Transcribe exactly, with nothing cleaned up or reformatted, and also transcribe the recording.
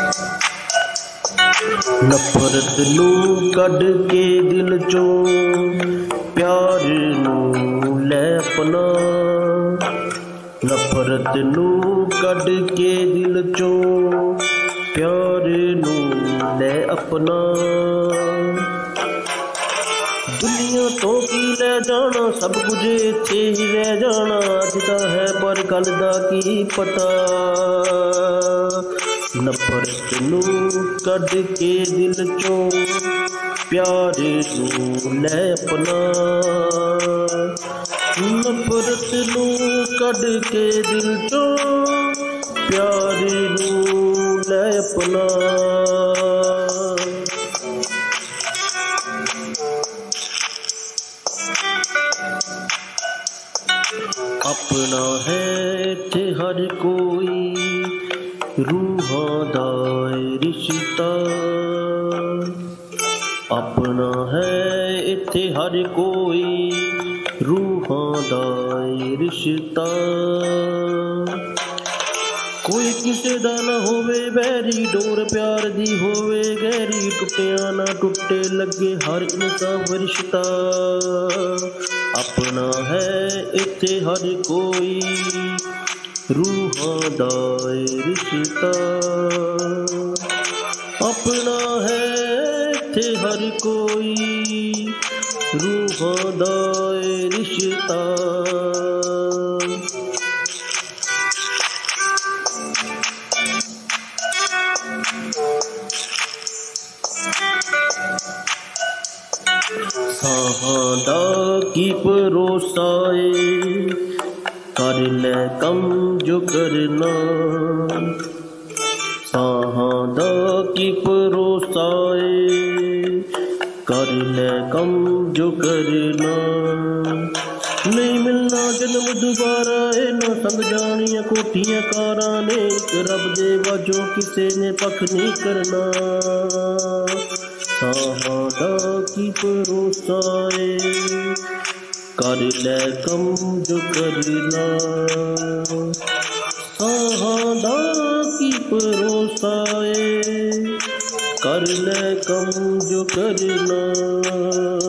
नफरत नू कढ के दिल चों प्यार नू लै अपना। नफरत नू कढ के दिल चों प्यार नू लै अपना। दुनिया तो की लै जाना, सब कुछ इत्थे ही रह जाना। अज दा है पर कल दा की पता। नफरत नू कढ के दिल चों प्यार नू लै अपना। नफरत नू कढ के दिल चों प्यार नू लै अपना। अपना है इत्थे हर कोई रूहां दा रिश्ता। अपना है इत्थे हर कोई रूहां दा रिश्ता। कोई किसे दा ना होवे बैरी, डोर प्यार दी होवे गहरी। टुटिया ना टुटे लगे हर इंसान रिश्ता। अपना है इत्थे हर कोई रूहां दा रिश्ता। अपना है इत्थे हर कोई रूहां दा रिश्ता। साहां दा की भरोसा ए, कर लै कम जो करना। साहां दा की भरोसा ए, कर लै कम जो करना। नहीं मिलना जन्म दोबारा ए, ना संग जानिया कोठियां कारां ने। इक रब दे वाजों किसे ने पख नहीं करना। साहां दा की भरोसा ए, कर लै कम जो करना। साहां दा की भरोसा ए, कर लै कम जो करना।